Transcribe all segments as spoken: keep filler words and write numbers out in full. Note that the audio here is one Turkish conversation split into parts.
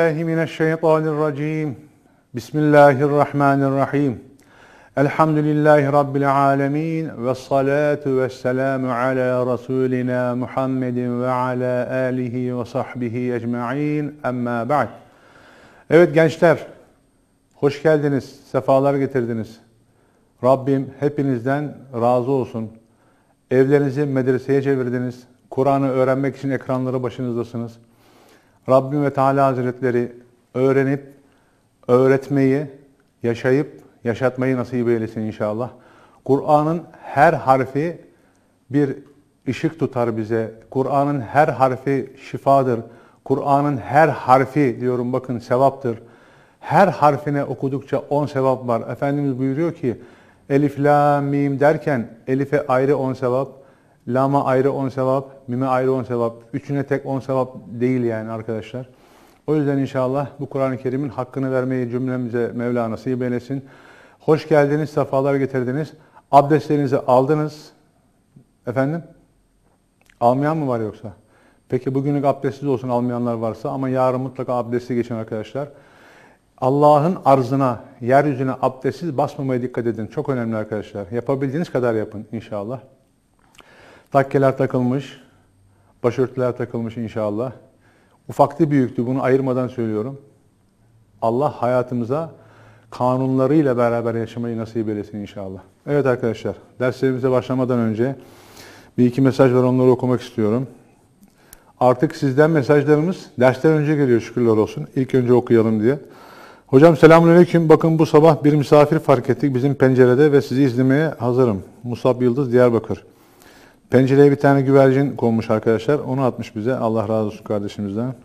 billahi mineşşeytanirracim. Bismillahirrahmanirrahim. Elhamdülillahi Rabbil alemin. Ve salatu ve selamu ala Resulina Muhammedin ve ala alihi ve sahbihi ecma'in. Amma ba'd. Evet gençler, hoş geldiniz, sefalar getirdiniz. Rabbim hepinizden razı olsun. Evlerinizi medreseye çevirdiniz. Kur'an'ı öğrenmek için ekranları başınızdasınız. Rabbim ve Teala Hazretleri öğrenip, öğretmeyi, yaşayıp, yaşatmayı nasip eylesin inşallah. Kur'an'ın her harfi bir ışık tutar bize. Kur'an'ın her harfi şifadır. Kur'an'ın her harfi diyorum bakın sevaptır. Her harfine okudukça on sevap var. Efendimiz buyuruyor ki Elif, La, Mim derken Elif'e ayrı on sevap, Lam'a ayrı on sevap, Mim'e ayrı on sevap. Üçüne tek on sevap değil yani arkadaşlar. O yüzden inşallah bu Kur'an-ı Kerim'in hakkını vermeyi cümlemize Mevla nasip eylesin. Hoş geldiniz, sefalar getirdiniz. Abdestlerinizi aldınız. Efendim? Almayan mı var yoksa? Peki bugünlük abdestsiz olsun almayanlar varsa ama yarın mutlaka abdestli geçin arkadaşlar. Allah'ın arzına, yeryüzüne abdestsiz basmamaya dikkat edin. Çok önemli arkadaşlar. Yapabildiğiniz kadar yapın inşallah. Takkeler takılmış, başörtüler takılmış inşallah. Ufaktı büyüktü bunu ayırmadan söylüyorum. Allah hayatımıza kanunlarıyla beraber yaşamayı nasip eylesin inşallah. Evet arkadaşlar, derslerimize başlamadan önce bir iki mesaj var, onları okumak istiyorum. Artık sizden mesajlarımız dersten önce geliyor şükürler olsun. İlk önce okuyalım diye. Hocam selamünaleyküm. Bakın bu sabah bir misafir fark ettik bizim pencerede ve sizi izlemeye hazırım. Musab Yıldız, Diyarbakır. Pencereye bir tane güvercin konmuş arkadaşlar. Onu atmış bize. Allah razı olsun kardeşimizden.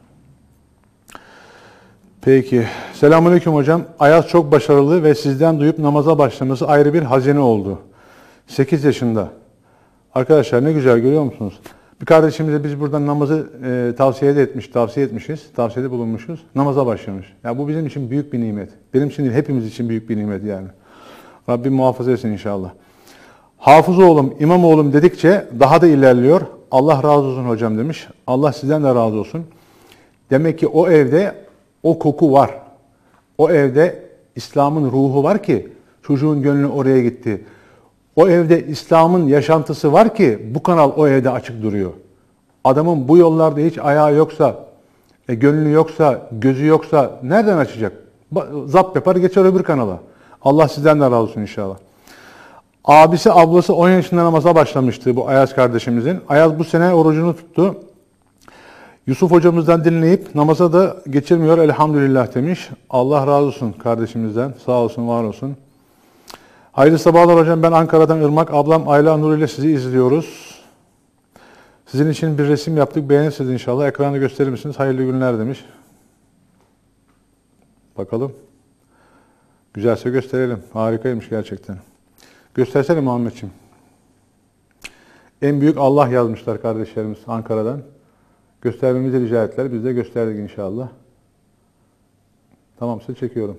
Peki. Selamünaleyküm hocam. Ayaz çok başarılı ve sizden duyup namaza başlaması ayrı bir hazine oldu. sekiz yaşında. Arkadaşlar ne güzel görüyor musunuz? Bir kardeşimize biz buradan namazı e, tavsiye de etmiş, tavsiye etmişiz, tavsiyede bulunmuşuz. Namaza başlamış. Yani bu bizim için büyük bir nimet. Benim için değil, hepimiz için büyük bir nimet yani. Rabbim muhafaza etsin inşallah. Hafız oğlum, imam oğlum dedikçe daha da ilerliyor. Allah razı olsun hocam demiş. Allah sizden de razı olsun. Demek ki o evde o koku var. O evde İslam'ın ruhu var ki çocuğun gönlü oraya gitti. O evde İslam'ın yaşantısı var ki bu kanal o evde açık duruyor. Adamın bu yollarda hiç ayağı yoksa, e, gönlü yoksa, gözü yoksa nereden açacak? Zapt yapar geçer öbür kanala. Allah sizden de razı olsun inşallah. Abisi ablası on yaşında namaza başlamıştı bu Ayaz kardeşimizin. Ayaz bu sene orucunu tuttu. Yusuf hocamızdan dinleyip namaza da geçirmiyor elhamdülillah demiş. Allah razı olsun kardeşimizden. Sağ olsun, var olsun. Hayırlı sabahlar hocam. Ben Ankara'dan Irmak. Ablam Ayla Nur ile sizi izliyoruz. Sizin için bir resim yaptık. Beğenirsiniz inşallah. Ekranı gösterir misiniz? Hayırlı günler demiş. Bakalım. Güzelse gösterelim. Harikaymış gerçekten. Göstersene Muhammedciğim. En büyük Allah yazmışlar kardeşlerimiz Ankara'dan. Göstermemizi rica ettiler. Biz de gösterdik inşallah. Tamam, size çekiyorum.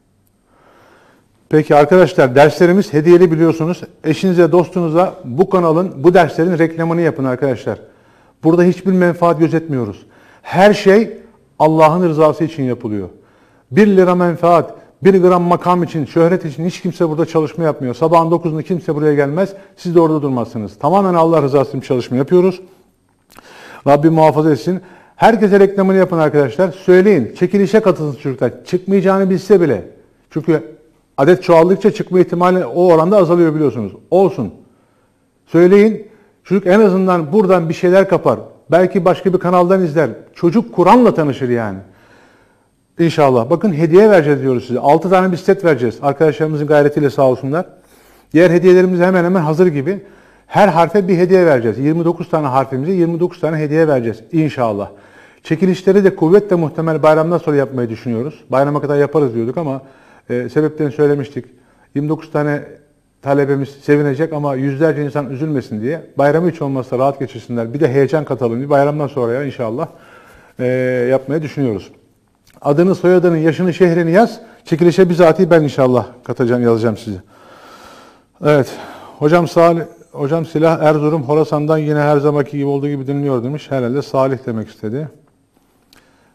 Peki arkadaşlar, derslerimiz hediyeli biliyorsunuz. Eşinize, dostunuza bu kanalın, bu derslerin reklamını yapın arkadaşlar. Burada hiçbir menfaat gözetmiyoruz. Her şey Allah'ın rızası için yapılıyor. Bir lira menfaat, bir gram makam için, şöhret için hiç kimse burada çalışma yapmıyor. Sabahın dokuzunda kimse buraya gelmez. Siz de orada durmazsınız. Tamamen Allah rızası için çalışma yapıyoruz. Rabbim muhafaza etsin. Herkese reklamını yapın arkadaşlar. Söyleyin. Çekilişe katılsın çocuklar. Çıkmayacağını bilse bile. Çünkü adet çoğaldıkça çıkma ihtimali o oranda azalıyor biliyorsunuz. Olsun. Söyleyin. Çocuk en azından buradan bir şeyler kapar. Belki başka bir kanaldan izler. Çocuk Kur'an'la tanışır yani. İnşallah. Bakın hediye vereceğiz diyoruz size. altı tane bisiklet vereceğiz. Arkadaşlarımızın gayretiyle sağ olsunlar. Diğer hediyelerimiz hemen hemen hazır gibi. Her harfe bir hediye vereceğiz. yirmi dokuz tane harfimize yirmi dokuz tane hediye vereceğiz inşallah. Çekilişleri de kuvvetle muhtemel bayramdan sonra yapmayı düşünüyoruz. Bayrama kadar yaparız diyorduk ama e, sebeplerini söylemiştik. yirmi dokuz tane talebemiz sevinecek ama yüzlerce insan üzülmesin diye. Bayramı hiç olmazsa rahat geçirsinler. Bir de heyecan katalım. Bir bayramdan sonra ya inşallah e, yapmayı düşünüyoruz. Adını, soyadını, yaşını, şehrini yaz. Çekilişe bizatihi ben inşallah katacağım, yazacağım size. Evet. Hocam Salih, hocam Silah Erzurum, Horasan'dan yine her zamanki gibi olduğu gibi dinliyor demiş. Herhalde Salih demek istedi.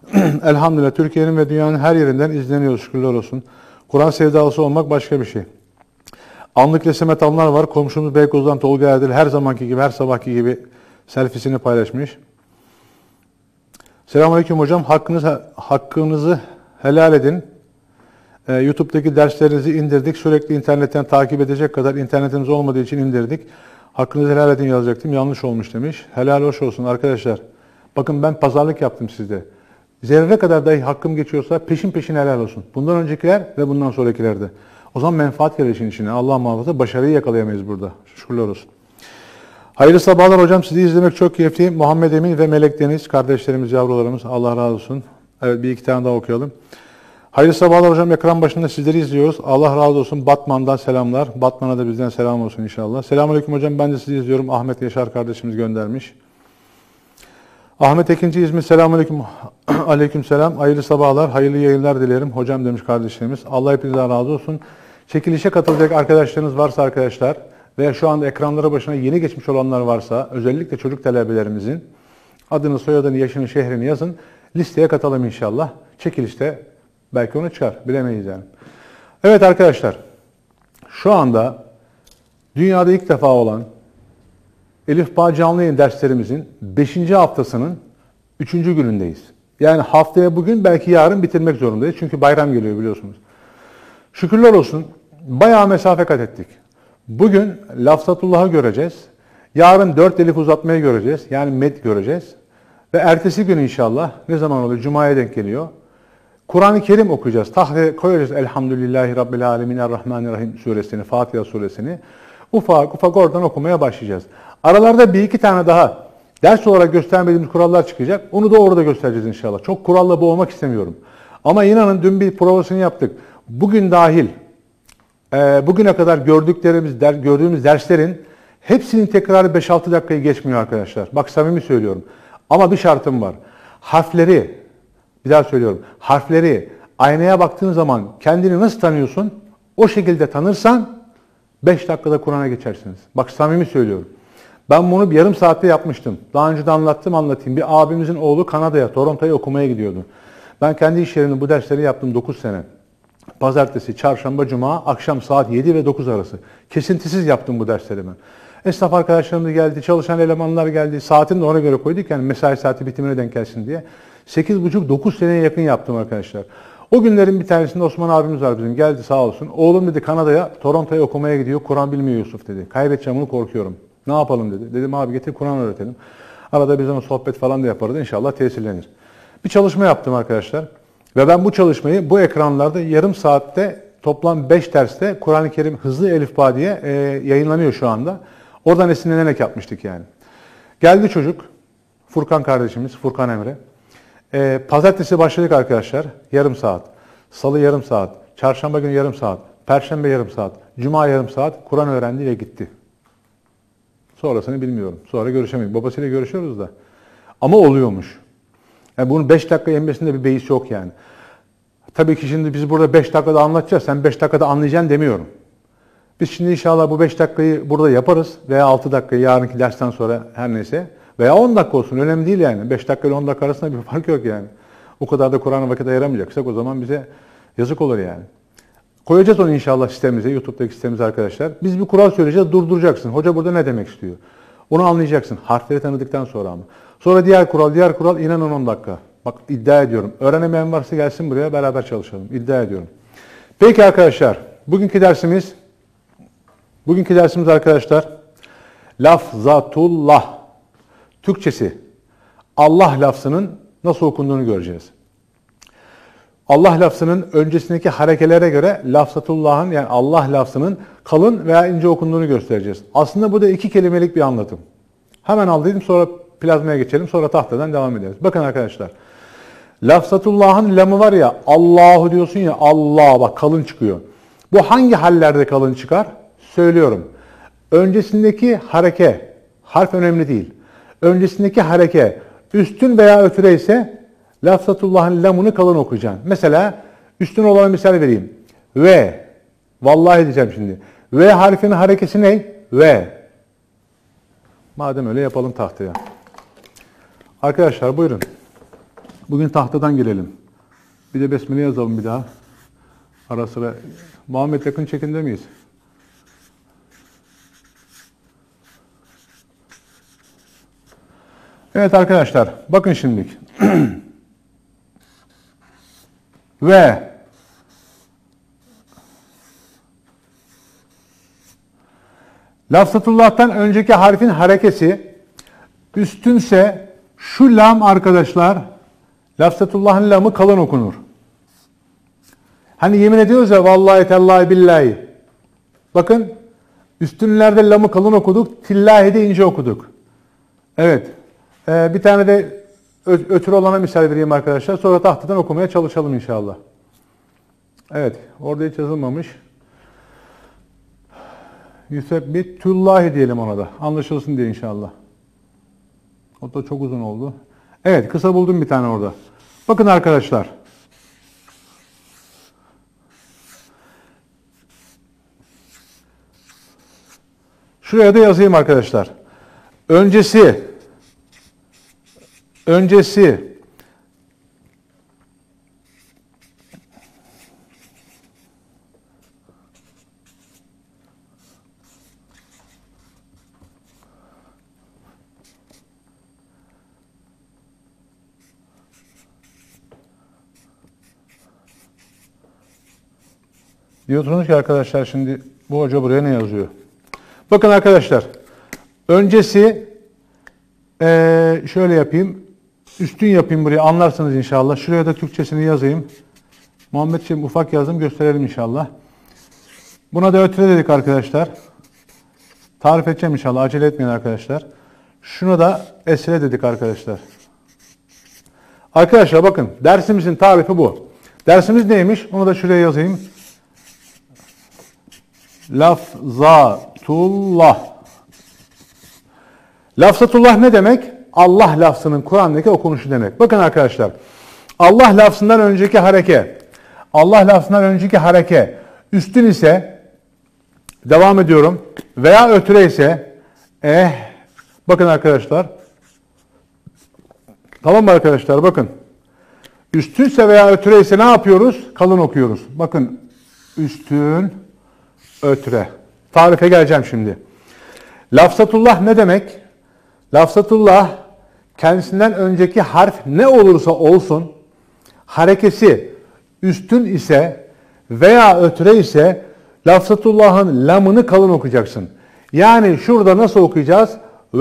Elhamdülillah Türkiye'nin ve dünyanın her yerinden izleniyoruz, şükürler olsun. Kur'an sevdalısı olmak başka bir şey. Anlık resim atanlar var. Komşumuz Beykoz'dan Tolga Erdil her zamanki gibi, her sabahki gibi selfiesini paylaşmış. Selamünaleyküm hocam. Hakkınızı, hakkınızı helal edin. Ee, YouTube'daki derslerinizi indirdik. Sürekli internetten takip edecek kadar internetimiz olmadığı için indirdik. Hakkınızı helal edin yazacaktım. Yanlış olmuş demiş. Helal hoş olsun arkadaşlar. Bakın ben pazarlık yaptım sizde. Zerre kadar dahi hakkım geçiyorsa peşin peşin helal olsun. Bundan öncekiler ve bundan sonrakiler de. O zaman menfaat gelir işin içine. Allah muhafaza başarıyı yakalayamayız burada. Şükürler olsun. Hayırlı sabahlar hocam. Sizi izlemek çok keyifli. Muhammed Emin ve Melek Deniz kardeşlerimiz, yavrularımız. Allah razı olsun. Evet, bir iki tane daha okuyalım. Hayırlı sabahlar hocam. Ekran başında sizleri izliyoruz. Allah razı olsun. Batman'dan selamlar. Batman'a da bizden selam olsun inşallah. Selamünaleyküm hocam. Ben de sizi izliyorum. Ahmet Yaşar kardeşimiz göndermiş. Ahmet Ekinci İzmir. Selamünaleyküm. Aleyküm selam. Hayırlı sabahlar. Hayırlı yayınlar dilerim. Hocam demiş kardeşlerimiz. Allah hepinizden razı olsun. Çekilişe katılacak arkadaşlarınız varsa arkadaşlar veya şu anda ekranlara başına yeni geçmiş olanlar varsa özellikle çocuk talebelerimizin adını, soyadını, yaşını, şehrini yazın. Listeye katalım inşallah. Çekilişte belki onu çıkar. Bilemeyiz yani. Evet arkadaşlar. Şu anda dünyada ilk defa olan Elif Bağ canlı yayın derslerimizin beşinci haftasının üçüncü günündeyiz. Yani haftaya bugün belki yarın bitirmek zorundayız. Çünkü bayram geliyor biliyorsunuz. Şükürler olsun bayağı mesafe kat ettik. Bugün Lafzatullah'ı göreceğiz. Yarın dört elif uzatmayı göreceğiz. Yani med göreceğiz. Ve ertesi gün inşallah ne zaman oluyor? Cuma'ya denk geliyor. Kur'an-ı Kerim okuyacağız. Tahtaya koyacağız. Elhamdülillahi Rabbil Alemin Errahmanirrahim suresini, Fatiha suresini. Ufak ufak oradan okumaya başlayacağız. Aralarda bir iki tane daha ders olarak göstermediğimiz kurallar çıkacak. Onu da orada göstereceğiz inşallah. Çok kuralla boğmak istemiyorum. Ama inanın dün bir provasını yaptık. Bugün dahil e, bugüne kadar gördüklerimiz, der, gördüğümüz derslerin hepsinin tekrarı beş altı dakikayı geçmiyor arkadaşlar. Bak samimi söylüyorum. Ama bir şartım var. Harfleri, bir daha söylüyorum. Harfleri aynaya baktığın zaman kendini nasıl tanıyorsun? O şekilde tanırsan beş dakikada Kur'an'a geçersiniz. Bak samimi söylüyorum. Ben bunu bir yarım saatte yapmıştım. Daha önce de anlattım anlatayım. Bir abimizin oğlu Kanada'ya, Toronto'ya okumaya gidiyordu. Ben kendi iş yerimde bu dersleri yaptım dokuz sene. Pazartesi, çarşamba, cuma, akşam saat yedi ve dokuz arası. Kesintisiz yaptım bu dersleri ben. Esnaf arkadaşlarım da geldi, çalışan elemanlar geldi. Saatini de ona göre koyduk yani mesai saati bitimine denk gelsin diye. sekiz buçuk dokuz seneye yakın yaptım arkadaşlar. O günlerin bir tanesinde Osman abimiz var bizim. Geldi sağ olsun. Oğlum dedi Kanada'ya, Toronto'ya okumaya gidiyor. Kur'an bilmiyor Yusuf dedi. Kaybedeceğim onu korkuyorum. Ne yapalım dedi. Dedim abi getir Kur'an öğretelim. Arada biz ona sohbet falan da yaparız. İnşallah tesirlenir. Bir çalışma yaptım arkadaşlar. Ve ben bu çalışmayı bu ekranlarda yarım saatte toplam beş derste Kur'an-ı Kerim hızlı elifba diye e, yayınlanıyor şu anda. Oradan esinlenerek yapmıştık yani. Geldi çocuk. Furkan kardeşimiz. Furkan Emre. E, Pazartesi başladık arkadaşlar. Yarım saat. Salı yarım saat. Çarşamba günü yarım saat. Perşembe yarım saat. Cuma yarım saat. Kur'an öğrendi ve gitti. Sonrasını bilmiyorum. Sonra görüşemedik. Babasıyla görüşüyoruz da. Ama oluyormuş. Yani bunun beş dakika yenmesinde bir beis yok yani. Tabii ki şimdi biz burada beş dakikada anlatacağız. Sen beş dakikada anlayacaksın demiyorum. Biz şimdi inşallah bu beş dakikayı burada yaparız. Veya altı dakikayı yarınki dersten sonra her neyse. Veya on dakika olsun. Önemli değil yani. beş dakika ile on dakika arasında bir fark yok yani. O kadar da Kur'an'a vakit ayıramayacaksak o zaman bize yazık olur yani. Koyacağız onu inşallah sistemimize, YouTube'daki sistemimize arkadaşlar. Biz bir kural söyleyeceğiz, durduracaksın. Hoca burada ne demek istiyor? Onu anlayacaksın. Harfleri tanıdıktan sonra ama. Sonra diğer kural, diğer kural inanın on dakika. Bak iddia ediyorum. Öğrenemeyen varsa gelsin buraya beraber çalışalım. İddia ediyorum. Peki arkadaşlar, bugünkü dersimiz, bugünkü dersimiz arkadaşlar, Lafzatullah. Türkçesi, Allah lafzının nasıl okunduğunu göreceğiz. Allah lafzının öncesindeki harekelere göre lafzatullah'ın yani Allah lafzının kalın veya ince okunduğunu göstereceğiz. Aslında bu da iki kelimelik bir anlatım. Hemen aldıydım sonra plazmaya geçelim sonra tahtadan devam ederiz. Bakın arkadaşlar. Lafzatullah'ın lamı var ya Allahu diyorsun ya Allah bak kalın çıkıyor. Bu hangi hallerde kalın çıkar? Söylüyorum. Öncesindeki hareke harf önemli değil. Öncesindeki hareke üstün veya ötüre ise Lafzatullah'ın lamını kalın okuyacaksın. Mesela üstün olan misal vereyim. Ve. Vallahi diyeceğim şimdi. Ve harfinin harekesi ne? Ve. Madem öyle yapalım tahtaya. Arkadaşlar buyurun. Bugün tahtadan gelelim. Bir de besmele yazalım bir daha. Ara sıra. Muhammed yakın çekimde miyiz? Evet arkadaşlar. Bakın şimdilik. Ve lafzatullah'tan önceki harfin harekesi üstünse şu lam arkadaşlar, lafzatullah'ın lamı kalın okunur. Hani yemin ediyoruz ya vallahi tellahi billahi. Bakın üstünlerde lamı kalın okuduk, tillahi de ince okuduk. Evet. Ee, bir tane de ötürü olana misal vereyim arkadaşlar. Sonra tahtadan okumaya çalışalım inşallah. Evet. Orada hiç yazılmamış. Yüsebbitullahi diyelim ona da. Anlaşılsın diye inşallah. O da çok uzun oldu. Evet. Kısa buldum bir tane orada. Bakın arkadaşlar. Şuraya da yazayım arkadaşlar. Öncesi öncesi diyorsunuz ki arkadaşlar şimdi bu hoca buraya ne yazıyor? Bakın arkadaşlar. Öncesi ee, şöyle yapayım. Üstün yapayım buraya. Anlarsınız inşallah. Şuraya da Türkçesini yazayım. Muhammedciğim ufak yazdım. Gösterelim inşallah. Buna da ötüre dedik arkadaşlar. Tarif edeceğim inşallah. Acele etmeyin arkadaşlar. Şuna da esre dedik arkadaşlar. Arkadaşlar bakın. Dersimizin tarifi bu. Dersimiz neymiş? Onu da şuraya yazayım. Lafzatullah. Lafzatullah ne demek? Allah lafzının Kur'an'daki okunuşu demek. Bakın arkadaşlar. Allah lafzından önceki hareke. Allah lafzından önceki hareke üstün ise devam ediyorum. Veya ötüre ise eh. Bakın arkadaşlar. Tamam mı arkadaşlar? Bakın. Üstünse veya ötüre ise ne yapıyoruz? Kalın okuyoruz. Bakın. Üstün ötüre. Tarife geleceğim şimdi. Lafzatullah ne demek? Lafzatullah kendisinden önceki harf ne olursa olsun harekesi üstün ise veya ötüre ise lafzatullah'ın lamını kalın okuyacaksın. Yani şurada nasıl okuyacağız?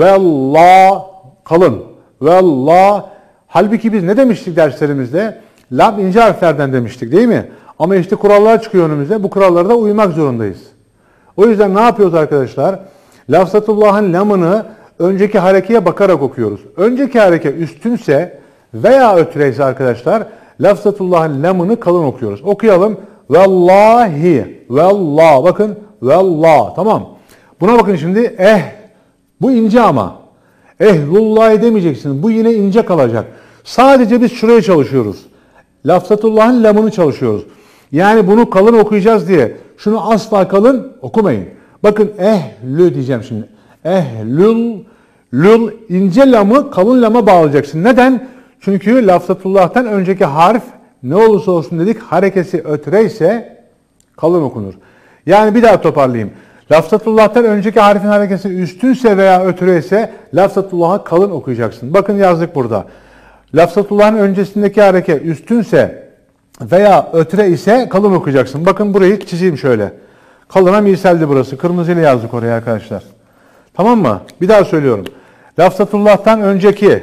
Vellah kalın. Vellah. Halbuki biz ne demiştik derslerimizde? Lam ince harflerden demiştik değil mi? Ama işte kurallar çıkıyor önümüze. Bu kurallara da uymak zorundayız. O yüzden ne yapıyoruz arkadaşlar? Lafzatullah'ın lamını önceki harekeye bakarak okuyoruz. Önceki hareke üstünse veya ötüreyse arkadaşlar lafzatullah'ın lamını kalın okuyoruz. Okuyalım. Vallahi. Vallah. Bakın. Vallah. Tamam. Buna bakın şimdi. Eh. Bu ince ama. Ehlullahi demeyeceksiniz. Bu yine ince kalacak. Sadece biz şuraya çalışıyoruz. Lafzatullah'ın lamını çalışıyoruz. Yani bunu kalın okuyacağız diye şunu asla kalın okumayın. Bakın ehlü diyeceğim şimdi. Ehlül, lül ince lamı kalın lama bağlayacaksın. Neden? Çünkü lafzatullah'tan önceki harf ne olursa olsun dedik harekesi ötüre ise kalın okunur. Yani bir daha toparlayayım. Lafzatullah'tan önceki harfin harekesi üstünse veya ötüre ise lafzatullah'ı kalın okuyacaksın. Bakın yazdık burada. Lafzatullah'ın öncesindeki hareket üstünse veya ötüre ise kalın okuyacaksın. Bakın burayı çizeyim şöyle. Kalına misaldi burası. Kırmızıyla yazdık oraya arkadaşlar. Tamam mı? Bir daha söylüyorum. Lafzatullah'tan önceki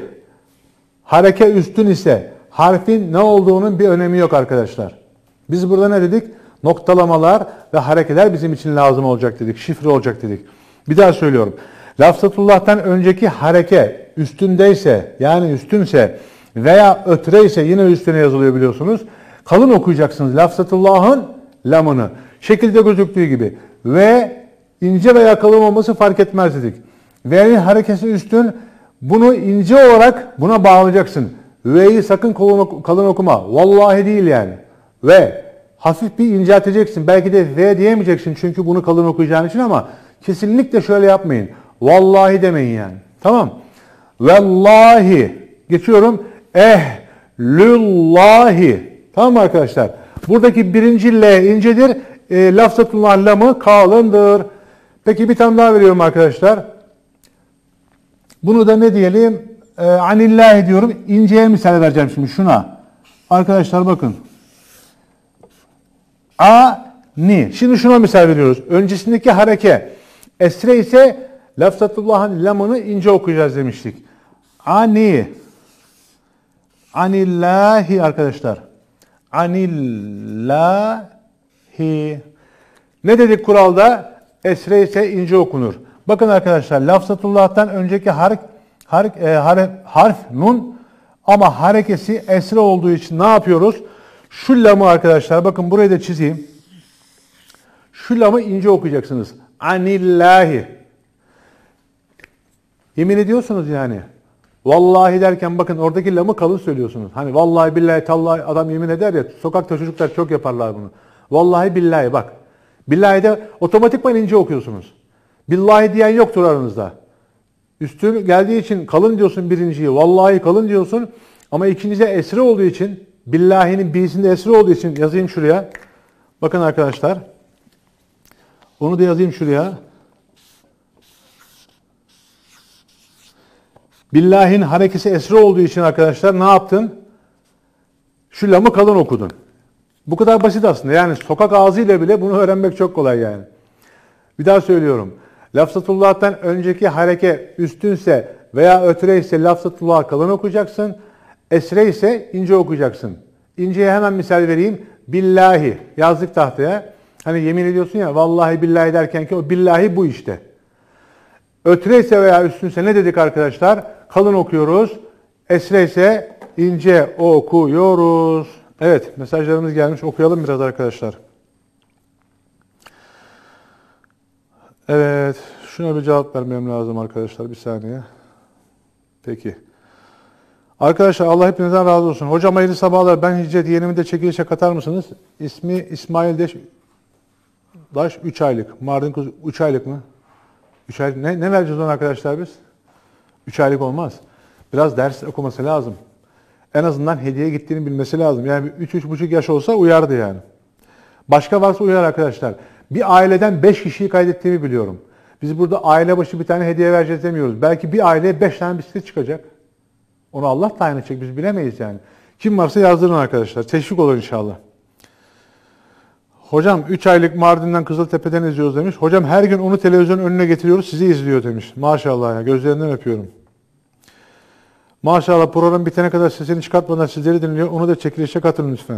hareke üstün ise harfin ne olduğunun bir önemi yok arkadaşlar. Biz burada ne dedik? Noktalamalar ve harekeler bizim için lazım olacak dedik. Şifre olacak dedik. Bir daha söylüyorum. Lafzatullah'tan önceki hareke üstündeyse yani üstünse veya ötüre ise yine üstüne yazılıyor biliyorsunuz. Kalın okuyacaksınız lafzatullah'ın lamını. Şekilde gözüktüğü gibi. Ve ince veya kalın olması fark etmez dedik. V'nin harekesi üstün. Bunu ince olarak buna bağlayacaksın. V'yi sakın kalın okuma. Vallahi değil yani. Ve hafif bir incelteceksin. Belki de V diyemeyeceksin çünkü bunu kalın okuyacağın için ama kesinlikle şöyle yapmayın. Vallahi demeyin yani. Tamam. Vallahi. Geçiyorum. Eh. Lüllahi. Tamam mı arkadaşlar? Buradaki birinci L incedir. E, lafzatullah lamı kalındır. Peki bir tane daha veriyorum arkadaşlar. Bunu da ne diyelim? E, anillahi diyorum. İnceye misal vereceğim şimdi şuna. Arkadaşlar bakın. A, ni. Şimdi şuna misal veriyoruz. Öncesindeki hareke. Esre ise lafzatullah'ın lamını ince okuyacağız demiştik. Ani. Anillahi arkadaşlar. Anillahi. Ne dedik kuralda? Esre ise ince okunur. Bakın arkadaşlar lafzatullah'tan önceki harf, harf, e, harf, harf nun ama harekesi esre olduğu için ne yapıyoruz? Şu lamı arkadaşlar bakın burayı da çizeyim. Şu lamı ince okuyacaksınız. Anillahi. Yemin ediyorsunuz yani. Vallahi derken bakın oradaki lamı kalın söylüyorsunuz. Hani vallahi billahi tallahi adam yemin eder ya, sokakta çocuklar çok yaparlar bunu. Vallahi billahi bak. Billahi de otomatikman ince okuyorsunuz. Billahi diyen yoktur aranızda. Üstün geldiği için kalın diyorsun birinciyi. Vallahi kalın diyorsun. Ama ikincisi esre olduğu için, billahinin bi'sinde esre olduğu için yazayım şuraya. Bakın arkadaşlar. Onu da yazayım şuraya. Billah'in harekesi esre olduğu için arkadaşlar ne yaptın? Şu lamı kalın okudun. Bu kadar basit aslında. Yani sokak ağzıyla bile bunu öğrenmek çok kolay yani. Bir daha söylüyorum. Lafzatullah'tan önceki hareke üstünse veya ötüre ise lafzatullah'ı kalın okuyacaksın. Esre ise ince okuyacaksın. İnceye hemen misal vereyim. Billahi yazdık tahtaya. Hani yemin ediyorsun ya vallahi billahi derken ki o billahi bu işte. Ötüre ise veya üstünse ne dedik arkadaşlar? Kalın okuyoruz. Esre ise ince okuyoruz. Evet, mesajlarımız gelmiş. Okuyalım biraz arkadaşlar. Evet, şuna bir cevap vermem lazım arkadaşlar. Bir saniye. Peki. Arkadaşlar Allah hepinizden razı olsun. Hocam hayırlı sabahlar. Ben Hicret yeğenimi de çekilişe katar mısınız? İsmi İsmail Deş. Daş üç aylık. Mardin kız üç aylık mı? üç aylık. Ne, ne vereceğiz ona arkadaşlar biz? üç aylık olmaz. Biraz ders okuması lazım. En azından hediye gittiğini bilmesi lazım. Yani üç üç buçuk yaş olsa uyardı yani. Başka varsa uyar arkadaşlar. Bir aileden beş kişiyi kaydettiğimi biliyorum. Biz burada aile başı bir tane hediye vereceğiz demiyoruz. Belki bir aileye beş tane bisiklet çıkacak. Onu Allah tayin edecek. Biz bilemeyiz yani. Kim varsa yazdırın arkadaşlar. Teşvik olur inşallah. Hocam üç aylık Mardin'den Kızıltepe'den izliyoruz demiş. Hocam her gün onu televizyonun önüne getiriyoruz. Sizi izliyor demiş. Maşallah ya. Gözlerinden öpüyorum. Maşallah program bitene kadar sesini çıkartmadan sizleri dinliyor. Onu da çekilişe katılın lütfen.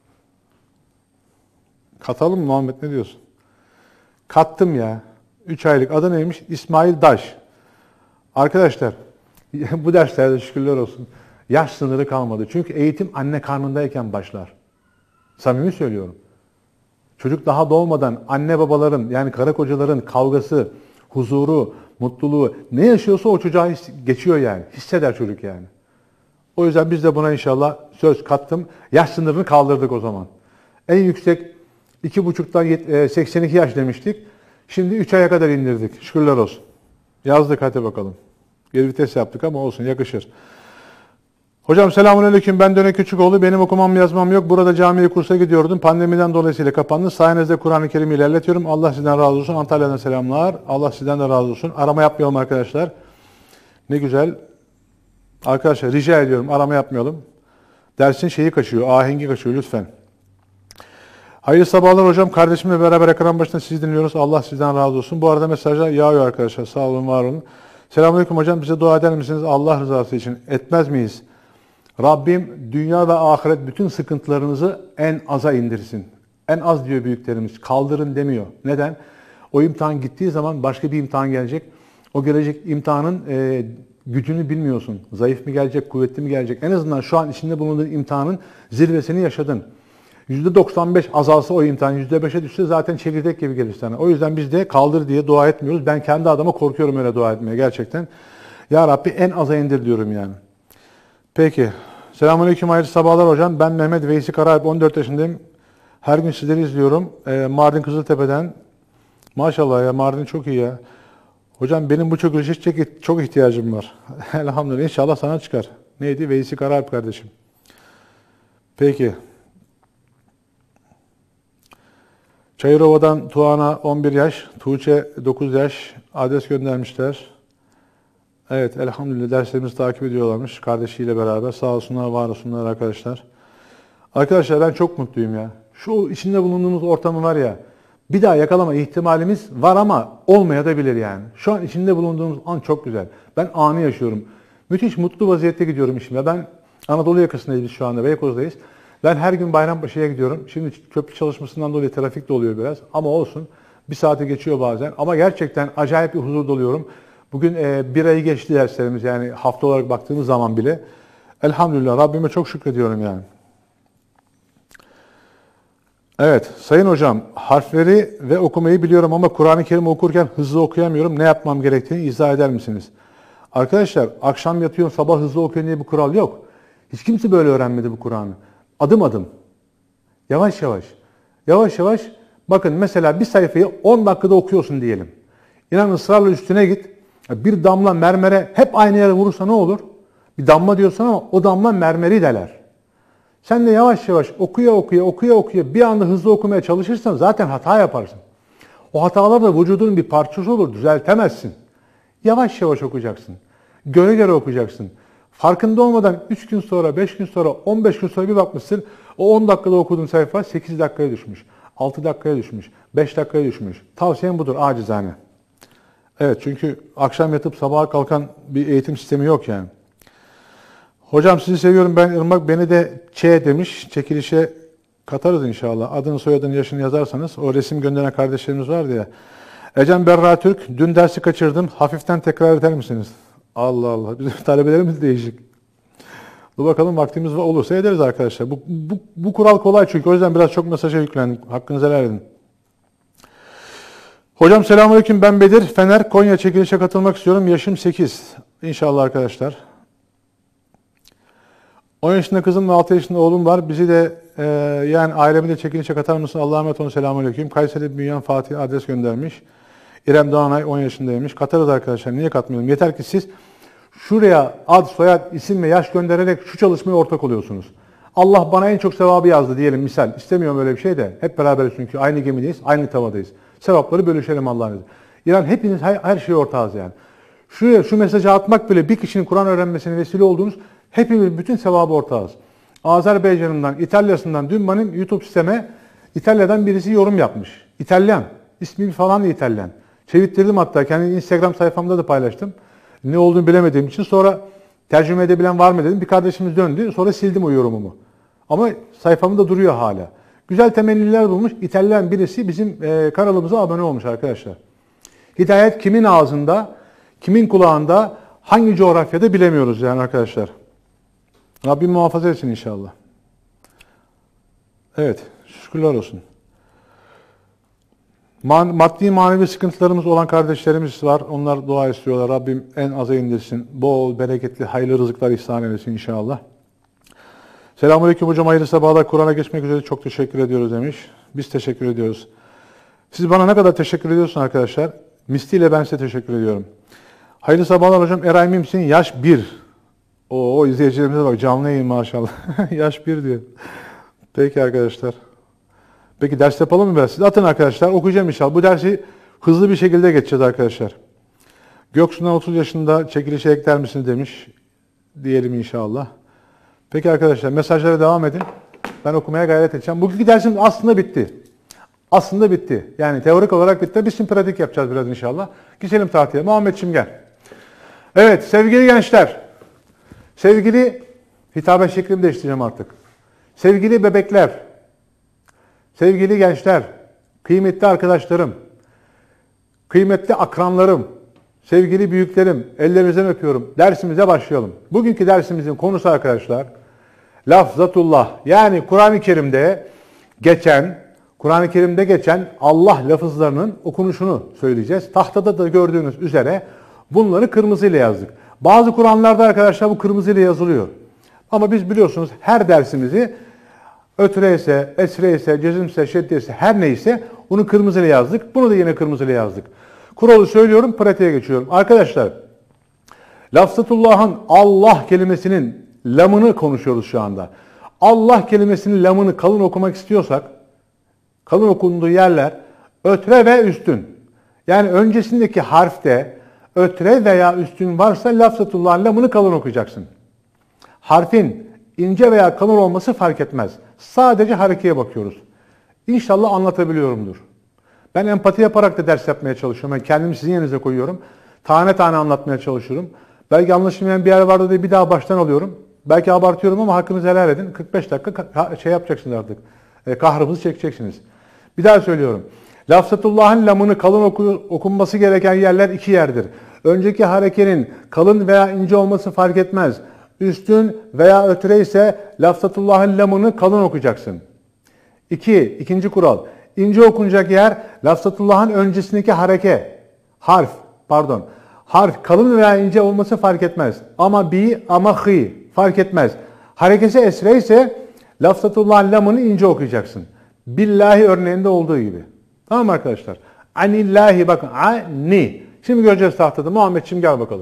Katalım mı Muhammed, ne diyorsun? Kattım ya. üç aylık adı neymiş? İsmail Daş. Arkadaşlar bu derslerde şükürler olsun yaş sınırı kalmadı. Çünkü eğitim anne karnındayken başlar. Samimi söylüyorum. Çocuk daha doğmadan anne babaların yani karı kocaların kavgası, huzuru, mutluluğu ne yaşıyorsa o çocuğa geçiyor yani. Hisseder çocuk yani. O yüzden biz de buna inşallah söz kattım. Yaş sınırını kaldırdık o zaman. En yüksek iki buçuktan seksen iki yaş demiştik. Şimdi üç aya kadar indirdik. Şükürler olsun. Yazdık, hadi bakalım. Geri vites yaptık ama olsun, yakışır. Hocam selamünaleyküm. Ben Döne Küçükoğlu. Benim okumam yazmam yok. Burada camiye kursa gidiyordum. Pandemiden dolayısıyla kapandı. Sayenizde Kur'an-ı Kerim'i ilerletiyorum. Allah sizden razı olsun. Antalya'dan selamlar. Allah sizden de razı olsun. Arama yapmayalım arkadaşlar. Ne güzel. Arkadaşlar rica ediyorum, arama yapmayalım. Dersin şeyi kaçıyor, ahengi kaçıyor lütfen. Hayırlı sabahlar hocam. Kardeşimle beraber ekran başında sizi dinliyoruz. Allah sizden razı olsun. Bu arada mesajlar yağıyor arkadaşlar. Sağ olun, var olun. Selamünaleyküm hocam. Bize dua eder misiniz? Allah rızası için. Etmez miyiz? Rabbim dünya ve ahiret bütün sıkıntılarınızı en aza indirsin. En az diyor büyüklerimiz. Kaldırın demiyor. Neden? O imtihan gittiği zaman başka bir imtihan gelecek. O gelecek imtihanın e, gücünü bilmiyorsun. Zayıf mı gelecek, kuvvetli mi gelecek? En azından şu an içinde bulunduğun imtihanın zirvesini yaşadın. yüzde doksan beş azalsa o imtihan, yüzde beşe düşse zaten çekirdek gibi gelir sana. O yüzden biz de kaldır diye dua etmiyoruz. Ben kendi adıma korkuyorum öyle dua etmeye gerçekten. Ya Rabbi en aza indir diyorum yani. Peki. Selamünaleyküm, hayırlı sabahlar hocam. Ben Mehmet Veysi Karayip, on dört yaşındayım. Her gün sizleri izliyorum. Ee, Mardin Kızıltepe'den. Maşallah ya, Mardin çok iyi ya. Hocam benim bu çekilişe çok ihtiyacım var. Elhamdülillah, inşallah sana çıkar. Neydi? Veysi Karayip kardeşim. Peki. Çayırova'dan Tuana on bir yaş, Tuğçe dokuz yaş adres göndermişler. Evet, elhamdülillah derslerimizi takip ediyorlarmış kardeşiyle beraber. Sağ olsunlar, var olsunlar arkadaşlar. Arkadaşlar ben çok mutluyum ya. Şu içinde bulunduğumuz ortamı var ya, bir daha yakalama ihtimalimiz var ama olmayabilir yani. Şu an içinde bulunduğumuz an çok güzel. Ben anı yaşıyorum. Müthiş mutlu vaziyette gidiyorum işime. Ben Anadolu yakasındayız biz şu anda, Beykoz'dayız. Ben her gün Bayrampaşa'ya gidiyorum. Şimdi köprü çalışmasından dolayı trafik de oluyor biraz. Ama olsun. Bir saate geçiyor bazen. Ama gerçekten acayip bir huzur doluyorum. Bugün e, bir ayı geçti derslerimiz, yani hafta olarak baktığımız zaman bile. Elhamdülillah Rabbime çok şükrediyorum yani. Evet sayın hocam, harfleri ve okumayı biliyorum ama Kur'an-ı Kerim okurken hızlı okuyamıyorum. Ne yapmam gerektiğini izah eder misiniz? Arkadaşlar akşam yatıyorsun sabah hızlı okuyun diye bir kural yok. Hiç kimse böyle öğrenmedi bu Kur'an'ı. Adım adım. Yavaş yavaş. Yavaş yavaş. Bakın mesela bir sayfayı on dakikada okuyorsun diyelim. İnan ısrarla üstüne git. Bir damla mermere hep aynı yere vurursa ne olur? Bir damla diyorsun ama o damla mermeri deler. Sen de yavaş yavaş okuya okuya okuya okuya bir anda hızlı okumaya çalışırsan zaten hata yaparsın. O hatalar da vücudunun bir parçası olur, düzeltemezsin. Yavaş yavaş okuyacaksın. Göre göre okuyacaksın. Farkında olmadan üç gün sonra, beş gün sonra, on beş gün sonra bir bakmışsın. O on dakikada okuduğun sayfa sekiz dakikaya düşmüş. altı dakikaya düşmüş. beş dakikaya düşmüş. Tavsiyem budur acizane. Evet çünkü akşam yatıp sabaha kalkan bir eğitim sistemi yok yani. Hocam sizi seviyorum ben Irmak, beni de Ç demiş. Çekilişe katarız inşallah. Adını, soyadını, yaşını yazarsanız. O resim gönderen kardeşlerimiz vardı ya. Ecem Berra Türk, dün dersi kaçırdım. Hafiften tekrar eder misiniz? Allah Allah. Bizim talebelerimiz değişik. Dur bakalım vaktimiz olursa ederiz arkadaşlar. Bu, bu, bu kural kolay çünkü. O yüzden biraz çok mesaja yüklendim. Hakkınızı helal edin. Hocam selamünaleyküm. Ben Bedir. Fener, Konya çekilişe katılmak istiyorum. Yaşım sekiz. İnşallah arkadaşlar. on yaşında kızım ve altı yaşında oğlum var. Bizi de e, yani ailemi de çekilişe katar mısın? Allah'a emanet olun. Selamünaleyküm. Kayseri Bünyan Fatih adres göndermiş. İrem Doğanay on yaşındaymış. Katarız arkadaşlar. Niye katmayalım? Yeter ki siz şuraya ad, soyad, isim ve yaş göndererek şu çalışmaya ortak oluyorsunuz. Allah bana en çok sevabı yazdı diyelim misal. İstemiyorum öyle bir şey de. Hep beraberiz çünkü. Aynı gemideyiz, aynı tavadayız. Sevapları bölüşelim Allah'ın izniyle. İran hepiniz her, her şeye ortağız yani. Şuraya şu mesajı atmak bile bir kişinin Kur'an öğrenmesine vesile olduğunuz, hepimiz bütün sevabı ortağız. Azerbaycan'ından, İtalya'sından dün benim YouTube sisteme İtalya'dan birisi yorum yapmış. İtalyan. İsmi falan da İtalyan. Çevirttirdim hatta. Kendi Instagram sayfamda da paylaştım. Ne olduğunu bilemediğim için sonra tercüme edebilen var mı dedim. Bir kardeşimiz döndü. Sonra sildim o yorumumu. Ama sayfamda duruyor hala. Güzel temenniler bulmuş. İtalyan birisi bizim e, kanalımıza abone olmuş arkadaşlar. Hidayet kimin ağzında, kimin kulağında, hangi coğrafyada bilemiyoruz yani arkadaşlar. Rabbim muhafaza etsin inşallah. Evet, şükürler olsun. Man, maddi manevi sıkıntılarımız olan kardeşlerimiz var. Onlar dua istiyorlar. Rabbim en aza indirsin. Bol, bereketli, hayırlı rızıklar ihsan eylesin inşallah. Selamünaleyküm hocam. Hayırlı sabahlar. Kur'an'a geçmek üzere çok teşekkür ediyoruz demiş. Biz teşekkür ediyoruz. Siz bana ne kadar teşekkür ediyorsunuz arkadaşlar? Misliyle ben size teşekkür ediyorum. Hayırlı sabahlar hocam. Eray Mimsin. Yaş bir. Oo, o izleyicilerimize bak. Canlı yayın maşallah. Yaş bir diyor. Peki arkadaşlar. Peki ders yapalım mı biraz? Siz atın arkadaşlar. Okuyacağım inşallah. Bu dersi hızlı bir şekilde geçeceğiz arkadaşlar. Göksu'dan otuz yaşında çekilişe ekler misiniz demiş. Diyelim inşallah. Peki arkadaşlar mesajlara devam edin. Ben okumaya gayret edeceğim. Bugünkü dersimiz aslında bitti. Aslında bitti. Yani teorik olarak bitti. Biz şimdi pratik yapacağız biraz inşallah. Geçelim tahtaya. Muhammedciğim gel. Evet sevgili gençler. Sevgili hitabet şeklimi değiştireceğim artık. Sevgili bebekler. Sevgili gençler. Kıymetli arkadaşlarım. Kıymetli akranlarım. Sevgili büyüklerim. Ellerinizden öpüyorum. Dersimize başlayalım. Bugünkü dersimizin konusu arkadaşlar. Lafzatullah. Yani Kur'an-ı Kerim'de geçen, Kur'an-ı Kerim'de geçen Allah lafızlarının okunuşunu söyleyeceğiz. Tahtada da gördüğünüz üzere bunları kırmızıyla yazdık. Bazı Kur'anlarda arkadaşlar bu kırmızıyla yazılıyor. Ama biz biliyorsunuz her dersimizi ötre ise, esre ise, cezimse, şedde ise her neyse bunu kırmızıyla yazdık. Bunu da yine kırmızıyla yazdık. Kuralı söylüyorum, pratiğe geçiyorum. Arkadaşlar, lafzatullah'ın Allah kelimesinin lamını konuşuyoruz şu anda. Allah kelimesinin lamını kalın okumak istiyorsak, kalın okunduğu yerler ötre ve üstün. Yani öncesindeki harfte ötre veya üstün varsa lafzatullah'ın lamını kalın okuyacaksın. Harfin ince veya kalın olması fark etmez. Sadece harekeye bakıyoruz. İnşallah anlatabiliyorumdur. Ben empati yaparak da ders yapmaya çalışıyorum. Ben kendimi sizin yerinize koyuyorum. Tane tane anlatmaya çalışıyorum. Belki anlaşılmayan bir yer vardı diye bir daha baştan alıyorum. Belki abartıyorum ama hakkınızı helal edin. kırk beş dakika şey yapacaksınız artık. E, kahrınızı çekeceksiniz. Bir daha söylüyorum. Lafzatullah'ın lamını kalın oku, okunması gereken yerler iki yerdir. Önceki harekenin kalın veya ince olması fark etmez. Üstün veya ötre ise lafzatullah'ın lamını kalın okuyacaksın. İki, ikinci kural. İnce okunacak yer lafzatullah'ın öncesindeki hareke. Harf, pardon. Harf kalın veya ince olması fark etmez. Ama bi, ama hı fark etmez. Harekesi esre ise lafzatullah'ın lamını ince okuyacaksın. Billahi örneğinde olduğu gibi. Tamam mı arkadaşlar? Anillahi bakın. Ani. Şimdi göreceğiz tahtada. Muhammedciğim gel bakalım.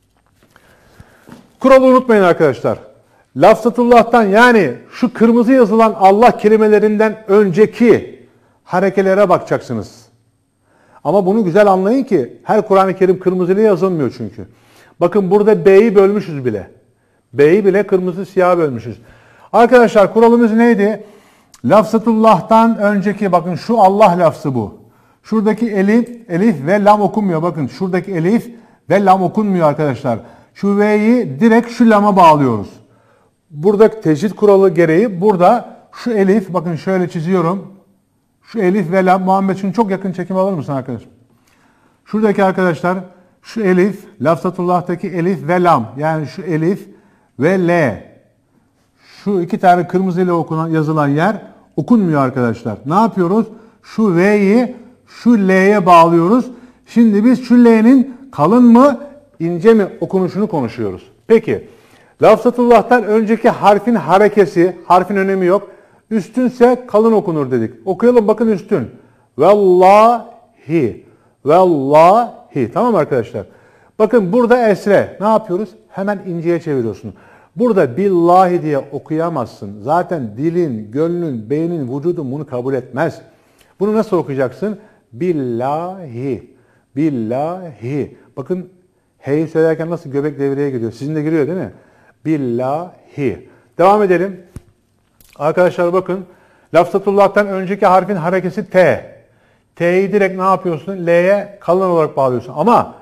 Kuralı unutmayın arkadaşlar. Lafzatullah'tan yani şu kırmızı yazılan Allah kelimelerinden önceki harekelere bakacaksınız. Ama bunu güzel anlayın ki her Kur'an-ı Kerim kırmızıyla yazılmıyor çünkü. Bakın burada B'yi bölmüşüz bile. B'yi bile kırmızı siyah bölmüşüz. Arkadaşlar kuralımız neydi? Lafzatullah'tan önceki bakın şu Allah lafzı bu. Şuradaki elif, elif ve lam okunmuyor. Bakın şuradaki elif ve lam okunmuyor arkadaşlar. Şu V'yi direkt şu lama bağlıyoruz. Buradaki tecvid kuralı gereği burada şu elif bakın şöyle çiziyorum. Şu elif ve lam. Muhammed şunu çok yakın çekim alır mısın arkadaşım? Şuradaki arkadaşlar şu elif, lafzatullah'taki elif ve lam. Yani şu elif ve L. Şu iki tane kırmızıyla okunan yazılan yer okunmuyor arkadaşlar. Ne yapıyoruz? Şu V'yi şu L'ye bağlıyoruz. Şimdi biz şu L'nin kalın mı ince mi okunuşunu konuşuyoruz. Peki lafzatullah'tan önceki harfin harekesi, harfin önemi yok. Üstünse kalın okunur dedik. Okuyalım bakın üstün. Vallahi. Vallahi. Tamam arkadaşlar. Bakın burada esre. Ne yapıyoruz? Hemen inceye çeviriyorsun. Burada billahi diye okuyamazsın. Zaten dilin, gönlün, beynin, vücudun bunu kabul etmez. Bunu nasıl okuyacaksın? Billahi. Billahi. Bakın H'yi söylerken nasıl göbek devreye giriyor. Sizin de giriyor değil mi? Billahi. Devam edelim. Arkadaşlar bakın. Lafzatullah'tan önceki harfin harekesi T. T'yi direkt ne yapıyorsun? L'ye kalın olarak bağlıyorsun. Ama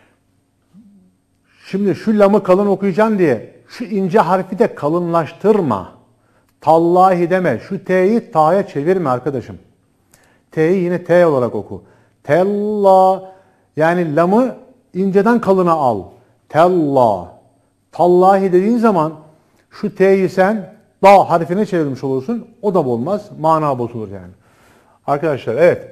şimdi şu lamı kalın okuyacaksın diye şu ince harfi de kalınlaştırma. Tallahi deme. Şu T'yi ta'ya çevirme arkadaşım. T'yi yine T olarak oku. Tella. Yani lamı inceden kalına al. Tella. Tallahi dediğin zaman şu T'yi sen da harfine çevirmiş olursun. O da olmaz. Mana bozulur yani. Arkadaşlar evet.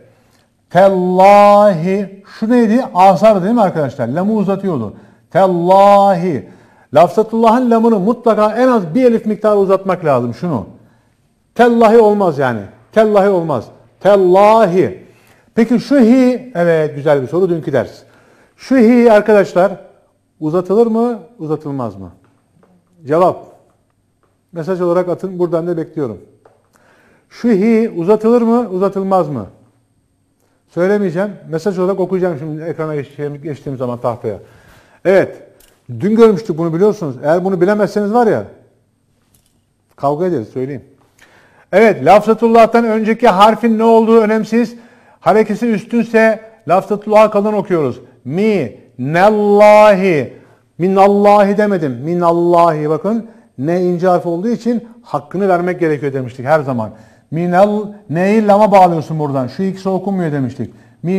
Tellahi. Şu neydi? Asar değil mi arkadaşlar? Lamı uzatıyordu. Tellahi. Lafzatullah'ın lamını mutlaka en az bir elif miktarı uzatmak lazım. Şunu. Tellahi olmaz yani. Tellahi olmaz. Tellahi. Peki şu hi. Evet güzel bir soru. Dünkü ders. Şu hi arkadaşlar uzatılır mı? Uzatılmaz mı? Cevap. Mesaj olarak atın. Buradan da bekliyorum. Şu hi uzatılır mı? Uzatılmaz mı? Söylemeyeceğim. Mesaj olarak okuyacağım şimdi ekrana geçtiğim, geçtiğim zaman tahtaya. Evet. Dün görmüştük bunu biliyorsunuz. Eğer bunu bilemezseniz var ya kavga ederiz söyleyeyim. Evet. Lafzatullah'tan önceki harfin ne olduğu önemsiz. Harekesi üstünse lafzatullah'a kalın okuyoruz. Mi, nellahi. Minallahi demedim. Minallahi bakın. Ne ince harf olduğu için hakkını vermek gerekiyor demiştik her zaman. Minel, neyi lama bağlıyorsun buradan. Şu ikisi okunmuyor demiştik.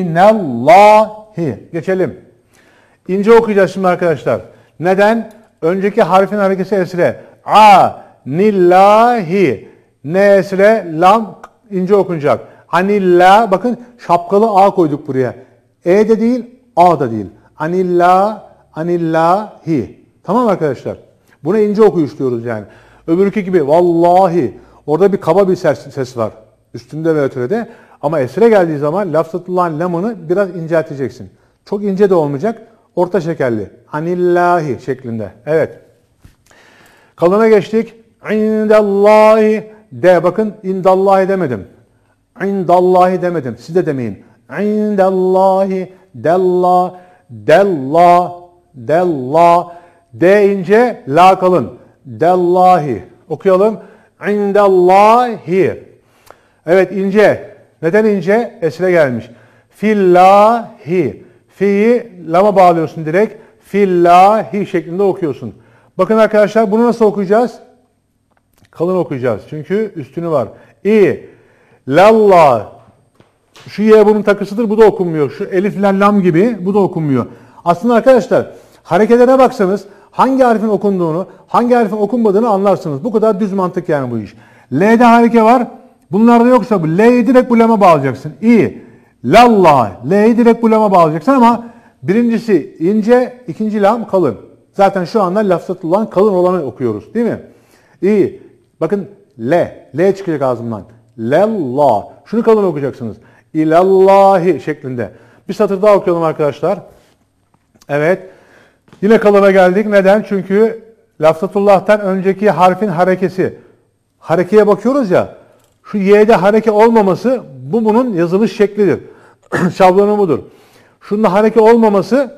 Minallahi. Geçelim. İnce okuyacağız şimdi arkadaşlar. Neden? Önceki harfin harekesi esre. A, nillahi. Ne esre? Lam ince okunacak. Anilla, bakın şapkalı A koyduk buraya. E de değil, A da değil. Anilla, anillahi. Tamam arkadaşlar. Buna ince okuyuş diyoruz yani. Öbürkü gibi vallahi. Orada bir kaba bir ses, ses var. Üstünde ve ötürede. Ama esre geldiği zaman lafzatullah'ın lamını biraz incelteceksin. Çok ince de olmayacak. Orta şekerli. Anillahi şeklinde. Evet. Kalına geçtik. İndallahi de. Bakın indallahi demedim. İndallahi demedim. Siz de demeyin. İndallahi della della della de ince la kalın. Dellahi. Okuyalım. İndallahi. Evet ince. Neden ince? Esre gelmiş. Fillahi. Fi'yi lama bağlıyorsun direkt. Fillahi şeklinde okuyorsun. Bakın arkadaşlar bunu nasıl okuyacağız? Kalın okuyacağız. Çünkü üstünü var. İ. Lalla. Şu ye bunun takısıdır. Bu da okunmuyor. Şu elif lam gibi bu da okunmuyor. Aslında arkadaşlar hareketlere baksanız hangi harfin okunduğunu, hangi harfin okunmadığını anlarsınız. Bu kadar düz mantık yani bu iş. L'de hareke var. Bunlarda yoksa bu. L'yi direkt bu lama bağlayacaksın. İ. Lalla. L'yi direkt bu lama bağlayacaksın ama birincisi ince, ikinci lam kalın. Zaten şu anda lafzatullah kalın olanı okuyoruz. Değil mi? İ. Bakın L. L çıkacak ağzımdan. Lella. Şunu kalın okuyacaksınız. İlallahi şeklinde. Bir satır daha okuyalım arkadaşlar. Evet. Yine kalına geldik. Neden? Çünkü lafzatullah'tan önceki harfin harekesi. Harekeye bakıyoruz ya. Şu y'de hareke olmaması bu bunun yazılış şeklidir. Şablonu budur. Şunda hareke olmaması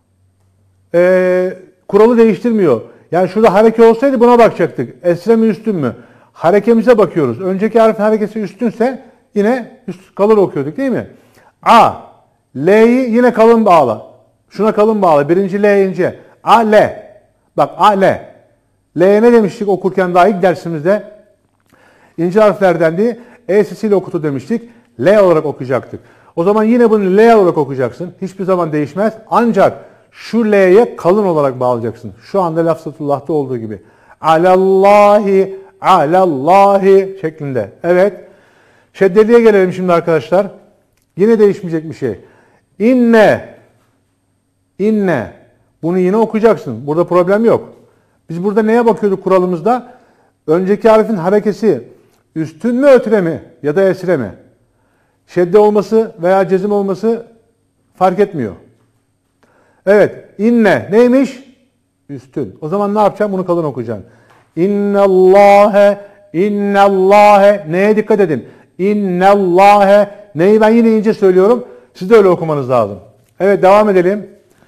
e, kuralı değiştirmiyor. Yani şurada hareke olsaydı buna bakacaktık. Esre mi üstün mü? Harekemize bakıyoruz. Önceki harfin harekesi üstünse yine üst, kalın okuyorduk değil mi? A. L'yi yine kalın bağla. Şuna kalın bağla. Birinci L ince. A, L. Bak A, L. L'ye ne demiştik okurken daha ilk dersimizde? İnce harflerden değil, E sesiyle okutu demiştik. L olarak okuyacaktık. O zaman yine bunu L olarak okuyacaksın. Hiçbir zaman değişmez. Ancak şu L'ye kalın olarak bağlayacaksın. Şu anda lafzatullah'ta olduğu gibi. Alallahi, alallahi şeklinde. Evet. Şeddeliye gelelim şimdi arkadaşlar. Yine değişmeyecek bir şey. İnne. İnne. Bunu yine okuyacaksın. Burada problem yok. Biz burada neye bakıyorduk kuralımızda? Önceki harfin harekesi üstün mü ötüre mi ya da esre mi? Şedde olması veya cezim olması fark etmiyor. Evet. İnne neymiş? Üstün. O zaman ne yapacağım? Bunu kalın okuyacaksın. İnnallâhe innallâhe neye dikkat edin? İnnallâhe neyi ben yine ince söylüyorum. Siz de öyle okumanız lazım. Evet devam edelim.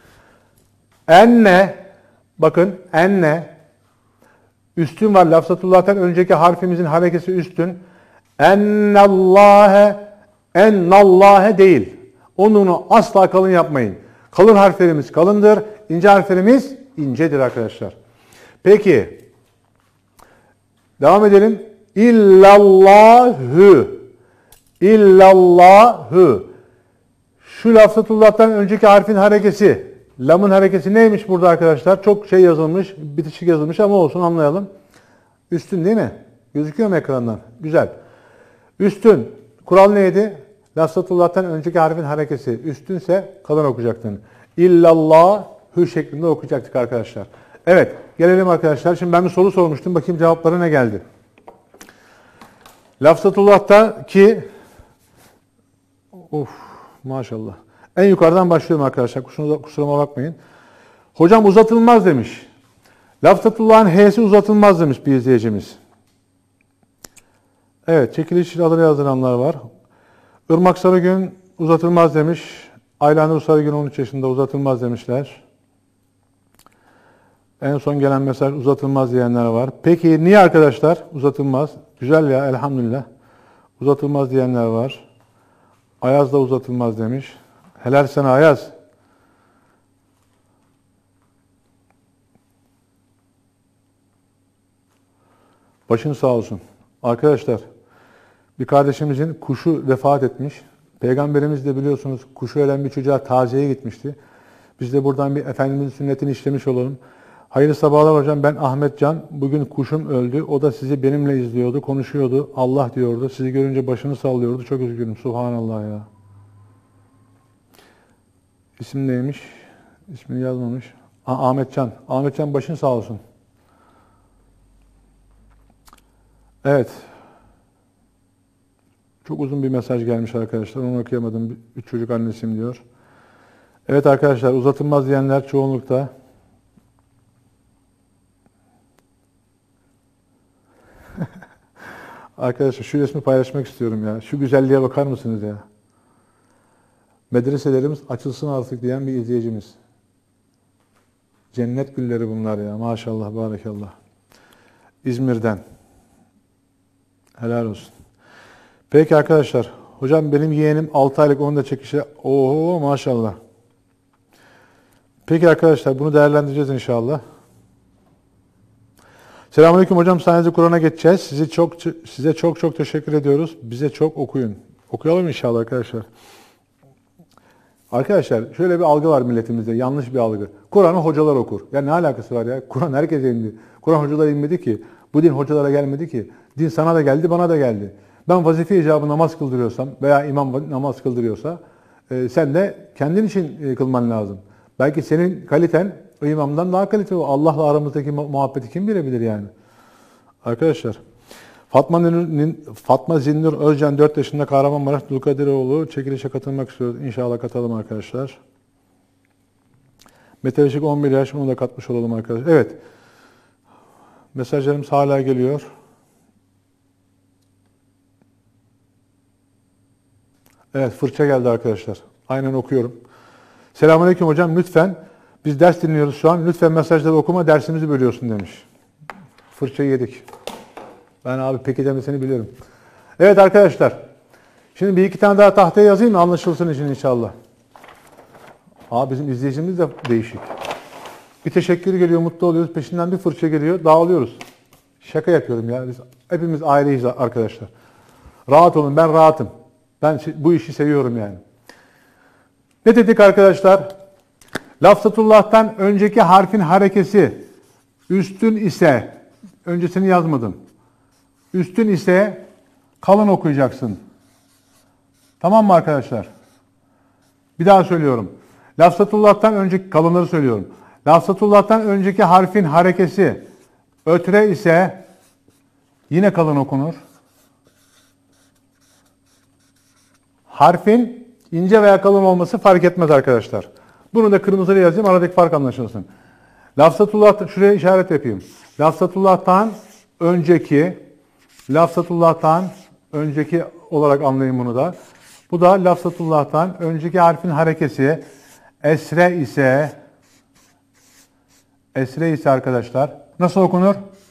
Enne bakın enne üstün var. Lafzatullah'tan önceki harfimizin harekesi üstün. Ennallâhe ennallâhe değil. Onunu asla kalın yapmayın. Kalın harflerimiz kalındır. İnce harflerimiz incedir arkadaşlar. Peki. Devam edelim. İllallahü. İllallahü. Şu lafzatullah'tan önceki harfin harekesi. Lamın harekesi neymiş burada arkadaşlar? Çok şey yazılmış. Bitişik yazılmış ama olsun anlayalım. Üstün değil mi? Gözüküyor mu ekrandan? Güzel. Üstün. Kural neydi? Lafzatullah'tan önceki harfin harekesi. Üstünse kalın okuyacaktın. İllallahü şeklinde okuyacaktık arkadaşlar. Evet. Gelelim arkadaşlar. Şimdi ben bir soru sormuştum. Bakayım cevapları ne geldi? Lafzatullah'taki of maşallah. En yukarıdan başlıyorum arkadaşlar. Kusuruma, kusuruma bakmayın. Hocam uzatılmaz demiş. Lafzatullah'ın H'si uzatılmaz demiş bir izleyicimiz. Evet. Çekiliş adını yazdıranlar var. Irmak Sarıgün uzatılmaz demiş. Aylanur Sarıgün on üç yaşında uzatılmaz demişler. En son gelen mesaj uzatılmaz diyenler var. Peki niye arkadaşlar uzatılmaz? Güzel ya elhamdülillah. Uzatılmaz diyenler var. Ayaz da uzatılmaz demiş. Helal sana Ayaz. Başın sağ olsun. Arkadaşlar bir kardeşimizin kuşu vefat etmiş. Peygamberimiz de biliyorsunuz kuşu ölen bir çocuğa taziyeye gitmişti. Biz de buradan bir Efendimizin sünnetini işlemiş olalım. Hayırlı sabahlar hocam. Ben Ahmet Can. Bugün kuşum öldü. O da sizi benimle izliyordu. Konuşuyordu. Allah diyordu. Sizi görünce başını sallıyordu. Çok üzgünüm. Subhanallah ya. İsim neymiş? İsmini yazmamış. Aa, Ahmet Can. Ahmet Can başın sağ olsun. Evet. Çok uzun bir mesaj gelmiş arkadaşlar. Onu okuyamadım. Üç çocuk annesiyim diyor. Evet arkadaşlar uzatılmaz diyenler çoğunlukta. Arkadaşlar şu resmi paylaşmak istiyorum ya. Şu güzelliğe bakar mısınız ya? Medreselerimiz açılsın artık diyen bir izleyicimiz. Cennet gülleri bunlar ya. Maşallah, barakallah. İzmir'den. Helal olsun. Peki arkadaşlar. Hocam benim yeğenim altı aylık, onu da çekişe. Oho maşallah. Peki arkadaşlar bunu değerlendireceğiz inşallah. Selamünaleyküm hocam. Sayenizde Kur'an'a geçeceğiz. Sizi çok size çok çok teşekkür ediyoruz. Bize çok okuyun. Okuyalım inşallah arkadaşlar. Arkadaşlar şöyle bir algı var milletimizde. Yanlış bir algı. Kur'an'ı hocalar okur. Ya ne alakası var ya? Kur'an herkese indi. Kur'an hocalara inmedi ki. Bu din hocalara gelmedi ki. Din sana da geldi, bana da geldi. Ben vazife icabı namaz kıldırıyorsam veya imam namaz kıldırıyorsa e, sen de kendin için e, kılman lazım. Belki senin kaliten o imamdan daha kaliteli. Allah'la aramızdaki muhabbeti kim bilebilir yani? Arkadaşlar Fatma, Fatma Zinnur Özcan dört yaşında, Kahramanmaraş, Dulkadiroğlu çekilişe katılmak istiyoruz. İnşallah katalım arkadaşlar. Mete Işık on bir yaş, onu da katmış olalım arkadaşlar. Evet. Mesajlarımız hala geliyor. Evet, fırça geldi arkadaşlar. Aynen okuyorum. Selamünaleyküm hocam. Lütfen biz ders dinliyoruz şu an. Lütfen mesajları okuma, dersimizi bölüyorsun demiş. Fırçayı yedik. Ben abi peki demesini biliyorum. Evet arkadaşlar. Şimdi bir iki tane daha tahtaya yazayım mı? Anlaşılsın için inşallah. Abi bizim izleyicimiz de değişik. Bir teşekkür geliyor, mutlu oluyoruz. Peşinden bir fırça geliyor, dağılıyoruz. Şaka yapıyorum ya. Biz hepimiz aileyiz arkadaşlar. Rahat olun, ben rahatım. Ben bu işi seviyorum yani. Ne dedik arkadaşlar? Lafzatullah'tan önceki harfin harekesi üstün ise, öncesini yazmadım. Üstün ise kalın okuyacaksın. Tamam mı arkadaşlar? Bir daha söylüyorum. Lafzatullah'tan önceki, kalınları söylüyorum. Lafzatullah'tan önceki harfin harekesi ötre ise yine kalın okunur. Harfin ince veya kalın olması fark etmez arkadaşlar. Bunu da kırmızıyla yazayım, aradaki fark anlaşılsın. Lafzatullah, şuraya işaret yapayım. Lafzatullah'tan önceki, Lafzatullah'tan önceki olarak anlayın bunu da. Bu da Lafzatullah'tan önceki harfin harekesi esre ise, esre ise arkadaşlar nasıl okunur?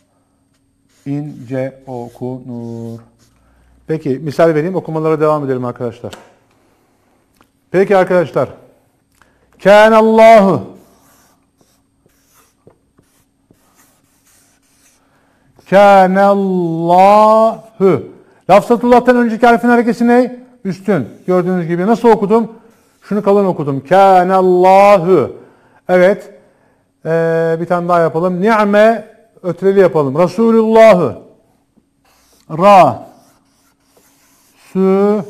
İnce okunur. Peki misal vereyim, okumalara devam edelim arkadaşlar. Peki arkadaşlar. Kânallâhu. Kânallâhu. Lafzatullah'tan önceki harfin harekesi ne? Üstün. Gördüğünüz gibi nasıl okudum? Şunu kalın okudum. Kânallâhu. Evet. Ee, bir tane daha yapalım. Ni'me ötreli yapalım. Resulullah'ı. Ra. Su.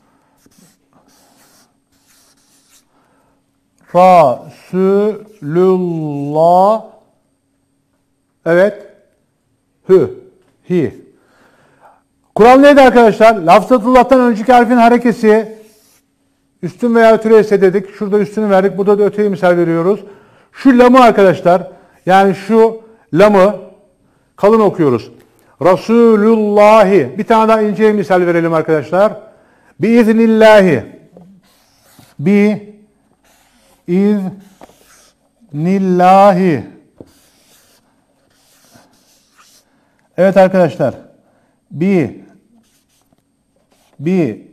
Rasulullah. Evet. Hü. Hi. Kural neydi arkadaşlar? Lafzatullah'tan önceki harfin harekesi üstün veya ötürü ise dedik. Şurada üstünü verdik. Burada da öteyi misal veriyoruz. Şu lamı arkadaşlar, yani şu lamı kalın okuyoruz. Resulullahi. Bir tane daha ince misal verelim arkadaşlar. Biiznillahi. Bi iznillahi. Evet arkadaşlar. Bi bi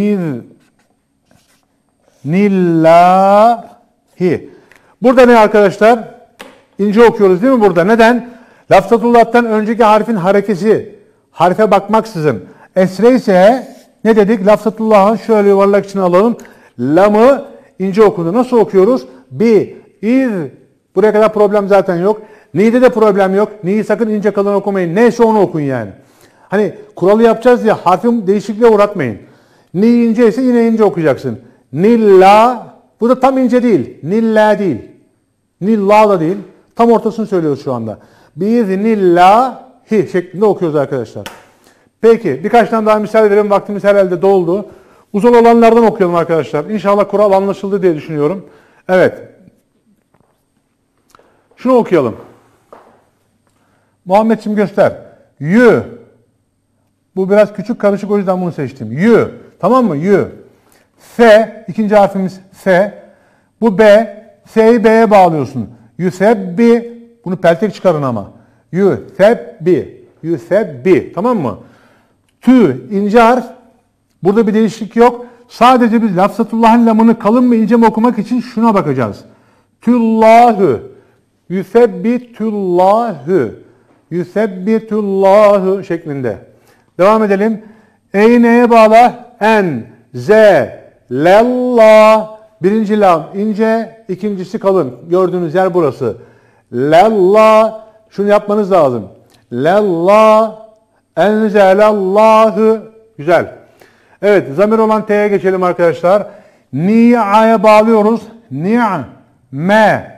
iznillahi. Burada ne arkadaşlar? İnce okuyoruz değil mi burada? Neden? Lafzatullah'tan önceki harfin harekesi, harfe bakmaksızın esre ise ne dedik? Lafzatullah'ın şöyle yuvarlak içine alalım. Lamı ince okundu. Nasıl okuyoruz? Bi, iz. Buraya kadar problem zaten yok. Ni'de de problem yok. Ni'yi sakın ince kalın okumayın. Neyse onu okun yani. Hani kuralı yapacağız ya, harfin değişikliğe uğratmayın. Ni ince ise yine ince okuyacaksın. Nilla, bu da tam ince değil. Nilla değil. Nilla da değil. Tam ortasını söylüyoruz şu anda. Biiznillâhi şeklinde okuyoruz arkadaşlar. Peki birkaç tane daha misal verelim. Vaktimiz herhalde doldu. Uzun olanlardan okuyalım arkadaşlar. İnşallah kural anlaşıldı diye düşünüyorum. Evet. Şunu okuyalım. Muhammedciğim göster. Yü. Bu biraz küçük karışık, o yüzden bunu seçtim. Yü. Tamam mı? Yü. F. İkinci harfimiz F. Bu B. F'yi B'ye bağlıyorsun. Yüsebbi. Bunu peltek çıkarın ama. Yüsebbi. Yüsebbi. Tamam mı? Tü. İnce harf. Burada bir değişiklik yok. Sadece biz lafzatullah'ın lamını kalın mı ince mi okumak için şuna bakacağız. Tüllahü. Yüsebbitullahü. Yüsebbitullahü şeklinde. Devam edelim. E'yi neye bağla? En. Z. Lellah. Birinci lam ince, ikincisi kalın. Gördüğünüz yer burası. Lellah. Şunu yapmanız lazım. Lellah. Enzelallahu. Güzel. Evet, zamir olan T'ye geçelim arkadaşlar. Ni'a'ya bağlıyoruz. Ni'a. Me.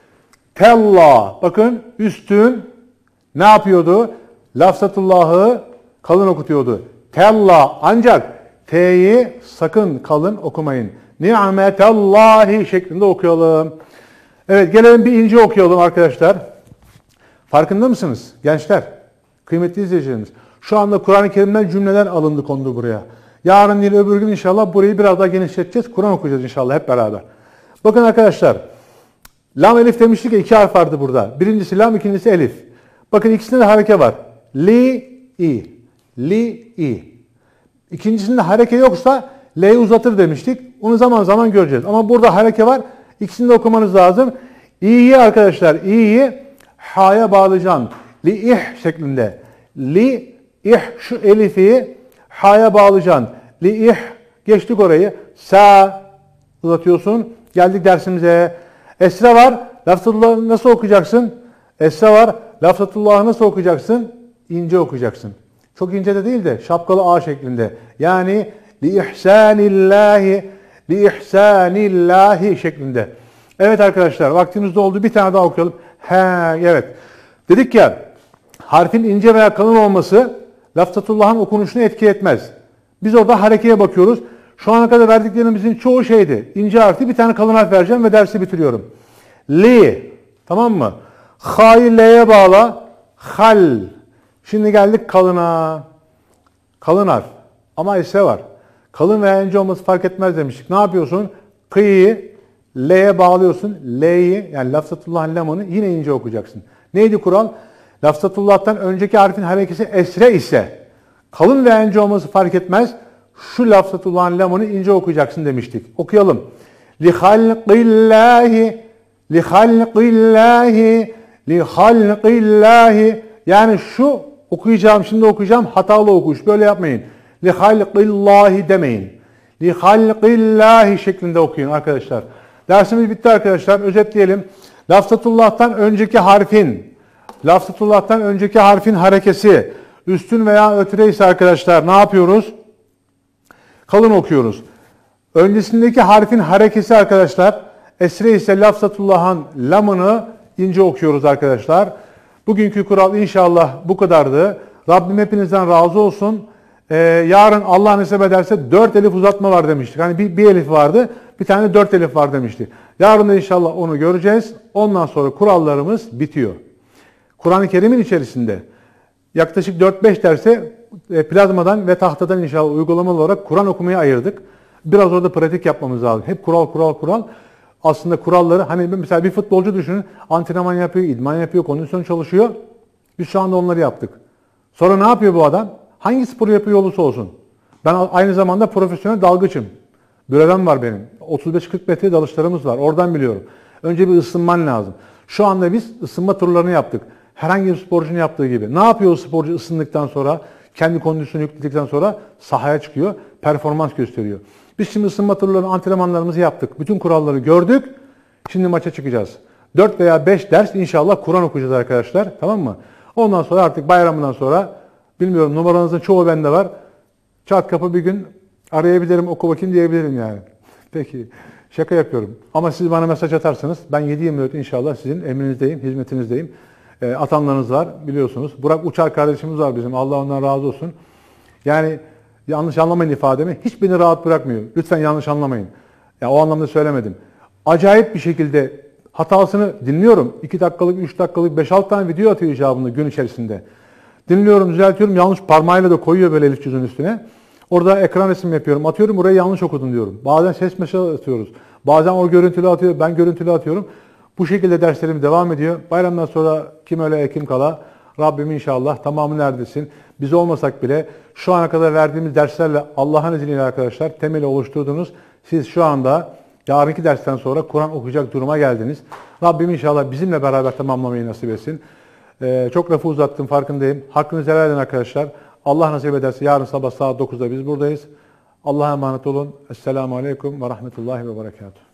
Tella. Bakın üstün ne yapıyordu? Lafzatullah'ı kalın okutuyordu. Tella. Ancak T'yi sakın kalın okumayın. Ni'metallahi şeklinde okuyalım. Evet, gelelim bir ince okuyalım arkadaşlar. Farkında mısınız gençler? Kıymetli izleyicilerimiz. Şu anda Kur'an-ı Kerim'den cümleler alındı, kondu buraya. Yarın değil öbür gün inşallah burayı biraz daha genişleteceğiz. Kur'an okuyacağız inşallah hep beraber. Bakın arkadaşlar. Lam elif demiştik ya, iki harf vardı burada. Birincisi lam, ikincisi elif. Bakın ikisinde de hareke var. Li, i. Li, i. İkincisinde hareke yoksa L'yi uzatır demiştik. Onu zaman zaman göreceğiz. Ama burada hareke var. İkisini de okumanız lazım. İ'yi arkadaşlar, i'yi ha'ya bağlayacaksın. Li, ih şeklinde. Li, ih, şu elifi ha'ya bağlayacaksın. Li, ih, geçtik orayı. Sa uzatıyorsun. Geldik dersimize. Esra var. Lafzatullah'ı nasıl okuyacaksın? Esra var. Lafzatullah'ı nasıl okuyacaksın? İnce okuyacaksın. Çok ince de değil de şapkalı A şeklinde. Yani li ihsanillahi li ihsanillahi şeklinde. Evet arkadaşlar, vaktimiz doldu. Bir tane daha okuyalım. He, evet. Dedik ya, harfin ince veya kalın olması lafzatullah'ın okunuşunu etki etmez. Biz orada harekeye bakıyoruz. Şu ana kadar verdiklerimizin çoğu şeydi. İnce harfi, bir tane kalın harf vereceğim ve dersi bitiriyorum. Li. Tamam mı? Ha'yı L'ye bağla. Hal. Şimdi geldik kalına. Kalın harf. Ama ise var. Kalın veya ince olması fark etmez demiştik. Ne yapıyorsun? Kı'yı L'ye bağlıyorsun. L'yi, yani lafzatullah'ın lamını yine ince okuyacaksın. Neydi kural? Lafzatullah'tan önceki harfin harekesi esre ise kalın veya ince olması fark etmez. Şu lafzatullah'ın lamını ince okuyacaksın demiştik. Okuyalım. Li halqillahi li halqillahi li halqillahi. Yani şu okuyacağım, şimdi okuyacağım, hatalı okuş. Böyle yapmayın. Li halqillahi demeyin. Li halqillahi şeklinde okuyun arkadaşlar. Dersimiz bitti arkadaşlar. Özetleyelim. Lafzatullah'tan önceki harfin Lafzatullah'tan önceki harfin harekesi üstün veya ötüre ise arkadaşlar ne yapıyoruz? Kalın okuyoruz. Öncesindeki harfin harekesi arkadaşlar esre ise lafzatullah'ın lamını ince okuyoruz arkadaşlar. Bugünkü kural inşallah bu kadardı. Rabbim hepinizden razı olsun. Ee, yarın Allah nasip ederse dört elif uzatma var demiştik. Hani bir, bir elif vardı, bir tane dört elif var demiştik. Yarın da inşallah onu göreceğiz. Ondan sonra kurallarımız bitiyor. Kur'an-ı Kerim'in içerisinde yaklaşık dört beş derse plazmadan ve tahtadan inşallah uygulamalı olarak Kur'an okumayı ayırdık. Biraz orada pratik yapmamız lazım. Hep kural kural kural. Aslında kuralları, hani mesela bir futbolcu düşünün, antrenman yapıyor, idman yapıyor, kondisyon çalışıyor. Biz şu anda onları yaptık. Sonra ne yapıyor bu adam? Hangi sporu yapıyor olursa olsun. Ben aynı zamanda profesyonel dalgıçım. Bürevem var benim. otuz beş kırk metre dalışlarımız var. Oradan biliyorum. Önce bir ısınman lazım. Şu anda biz ısınma turlarını yaptık. Herhangi bir sporcunun yaptığı gibi. Ne yapıyor o sporcu ısındıktan sonra? Kendi kondisyonu yükledikten sonra sahaya çıkıyor. Performans gösteriyor. Biz şimdi ısınma turlarını, antrenmanlarımızı yaptık. Bütün kuralları gördük. Şimdi maça çıkacağız. dört veya beş ders inşallah Kur'an okuyacağız arkadaşlar. Tamam mı? Ondan sonra artık bayramından sonra bilmiyorum, numaranızın çoğu bende var. Çat kapı bir gün arayabilirim, oku bakayım diyebilirim yani. Peki. Şaka yapıyorum. Ama siz bana mesaj atarsanız ben yedi yirmi dört inşallah sizin emrinizdeyim, hizmetinizdeyim. E, atanlarınız var biliyorsunuz. Burak Uçar kardeşimiz var bizim. Allah ondan razı olsun. Yani yanlış anlamayın ifademi. Hiç beni rahat bırakmıyor. Lütfen yanlış anlamayın. Ya o anlamda söylemedim. Acayip bir şekilde hatasını dinliyorum. iki dakikalık, üç dakikalık, beş altı tane video atıyor icabında gün içerisinde. Dinliyorum, düzeltiyorum. Yanlış parmağıyla da koyuyor böyle elif cüzün üstüne. Orada ekran resim yapıyorum. Atıyorum, burayı yanlış okudun diyorum. Bazen ses mesajı atıyoruz. Bazen o görüntülü atıyor, ben görüntülü atıyorum. Bu şekilde derslerim devam ediyor. Bayramdan sonra kim öyle kim kala. Rabbim inşallah tamamı neredesin? Biz olmasak bile şu ana kadar verdiğimiz derslerle Allah'ın izniyle arkadaşlar temeli oluşturdunuz. Siz şu anda yarınki dersten sonra Kur'an okuyacak duruma geldiniz. Rabbim inşallah bizimle beraber tamamlamayı nasip etsin. Ee, çok lafı uzattım, farkındayım. Hakkınızı helal edin arkadaşlar. Allah nasip ederse yarın sabah saat dokuzda biz buradayız. Allah'a emanet olun. Esselamu Aleyküm ve Rahmetullahi ve Berekatuhu.